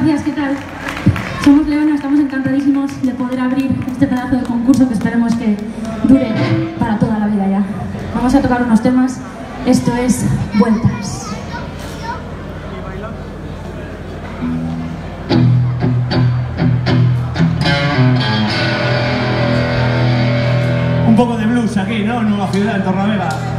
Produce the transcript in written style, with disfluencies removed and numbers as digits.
Gracias, ¿qué tal? Somos Leona, estamos encantadísimos de poder abrir este pedazo de concurso que esperemos que dure para toda la vida ya. Vamos a tocar unos temas, esto es Vueltas. Un poco de blues aquí, ¿no? En Nueva Ciudad, en Torlavega.